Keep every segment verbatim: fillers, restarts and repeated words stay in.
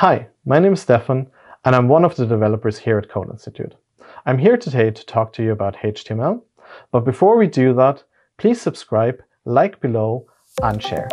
Hi, my name is Stefan, and I'm one of the developers here at Code Institute. I'm here today to talk to you about H T M L, but before we do that, please subscribe, like below, and share.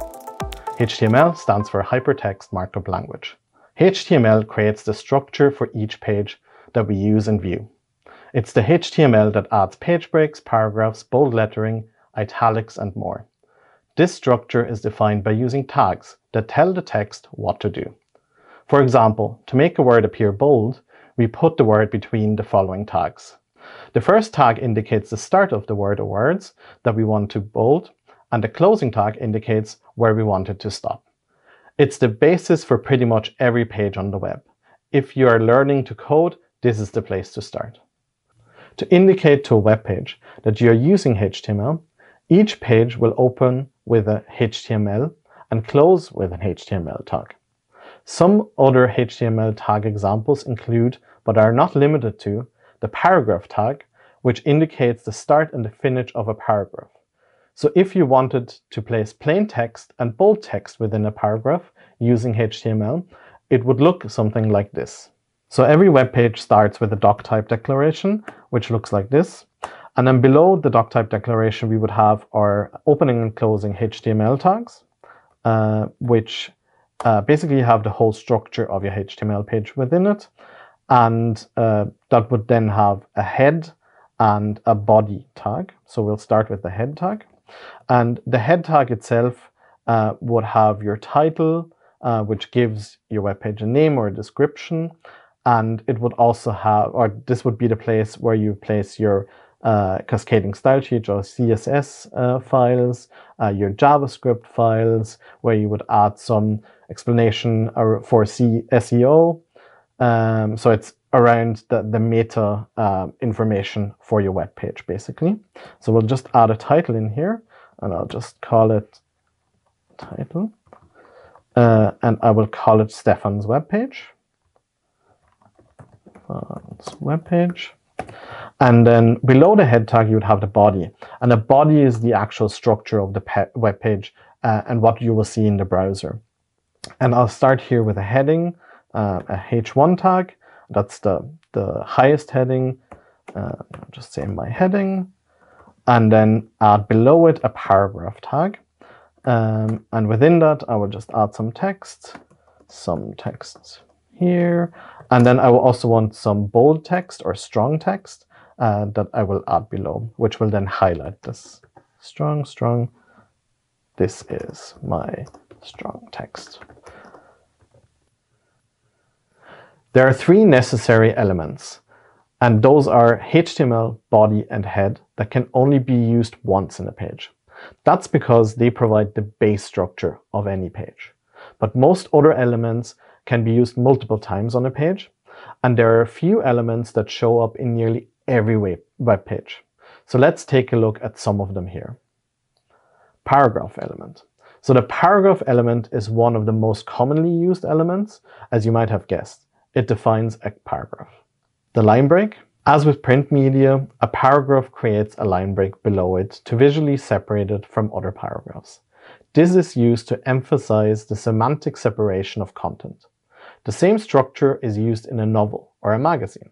H T M L stands for Hypertext Markup Language. H T M L creates the structure for each page that we use in Vue. It's the H T M L that adds page breaks, paragraphs, bold lettering, italics, and more. This structure is defined by using tags that tell the text what to do. For example, to make a word appear bold, we put the word between the following tags. The first tag indicates the start of the word or words that we want to bold, and the closing tag indicates where we want it to stop. It's the basis for pretty much every page on the web. If you are learning to code, this is the place to start. To indicate to a web page that you are using H T M L, each page will open with a H T M L and close with an H T M L tag. Some other H T M L tag examples include, but are not limited to, the paragraph tag, which indicates the start and the finish of a paragraph. So if you wanted to place plain text and bold text within a paragraph using H T M L, it would look something like this. So every web page starts with a doctype declaration, which looks like this. And then below the doctype declaration, we would have our opening and closing H T M L tags, uh, which uh, basically have the whole structure of your H T M L page within it. And uh, that would then have a head and a body tag. So we'll start with the head tag. And the head tag itself uh, would have your title, uh, which gives your web page a name or a description. And it would also have, or this would be the place where you place your uh, cascading style sheet or C S S uh, files, uh, your JavaScript files, where you would add some explanation for S E O. Um, so it's around the, the meta uh, information for your web page, basically. So we'll just add a title in here, and I'll just call it title. Uh, and I will call it Stefan's web page. Web page. And then below the head tag, you would have the body. And the body is the actual structure of the web page uh, and what you will see in the browser. And I'll start here with a heading, uh, a H one tag. That's the, the highest heading. Uh, I'll just say my heading. And then add below it a paragraph tag. Um, and within that, I will just add some text, some text here. And then I will also want some bold text or strong text uh, that I will add below, which will then highlight this. Strong, strong. This is my strong text. There are three necessary elements, and those are H T M L, body, and head that can only be used once in a page. That's because they provide the base structure of any page. But most other elements can be used multiple times on a page, and there are a few elements that show up in nearly every web page. So let's take a look at some of them here. Paragraph element. So the paragraph element is one of the most commonly used elements, as you might have guessed. It defines a paragraph. The line break. As with print media, a paragraph creates a line break below it to visually separate it from other paragraphs. This is used to emphasize the semantic separation of content. The same structure is used in a novel or a magazine.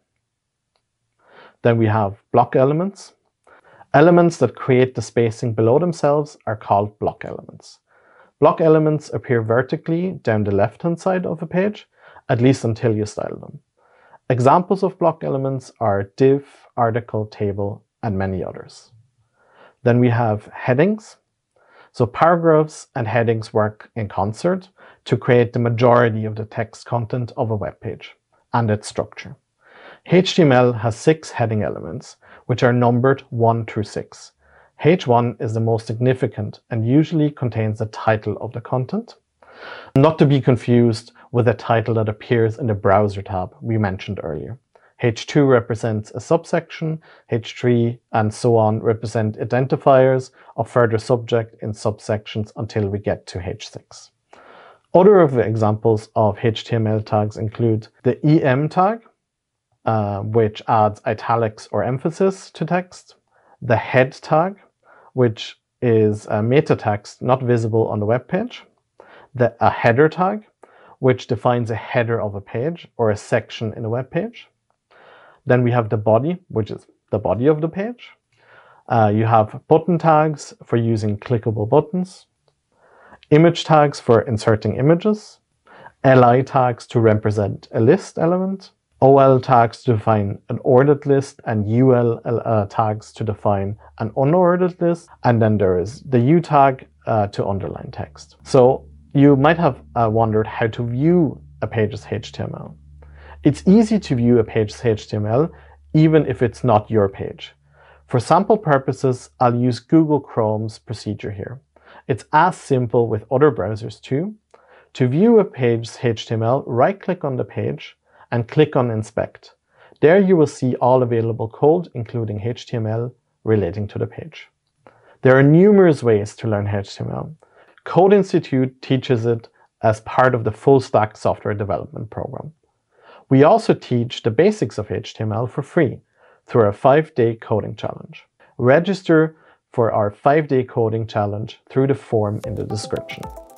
Then we have block elements. Elements that create the spacing below themselves are called block elements. Block elements appear vertically down the left-hand side of a page, at least until you style them. Examples of block elements are div, article, table, and many others. Then we have headings. So paragraphs and headings work in concert to create the majority of the text content of a web page and its structure. H T M L has six heading elements, which are numbered one through six. H one is the most significant and usually contains the title of the content. Not to be confused with the title that appears in the browser tab we mentioned earlier. H two represents a subsection, H three and so on represent identifiers of further subject in subsections until we get to H six. Other of the examples of H T M L tags include the E M tag, uh, which adds italics or emphasis to text, the head tag, which is a meta text not visible on the web page, the, a header tag, which defines a header of a page or a section in a web page. Then we have the body, which is the body of the page. Uh, you have button tags for using clickable buttons, image tags for inserting images, L I tags to represent a list element, O L tags to define an ordered list, and U L uh, tags to define an unordered list. And then there is the U tag uh, to underline text. So you might have uh, wondered how to view a page's H T M L. It's easy to view a page's H T M L even if it's not your page. For sample purposes, I'll use Google Chrome's procedure here. It's as simple with other browsers too. To view a page's H T M L, right-click on the page and click on Inspect. There you will see all available code, including H T M L, relating to the page. There are numerous ways to learn H T M L. Code Institute teaches it as part of the Full Stack Software Development Program. We also teach the basics of H T M L for free through our five-day coding challenge. Register for our five-day coding challenge through the form in the description.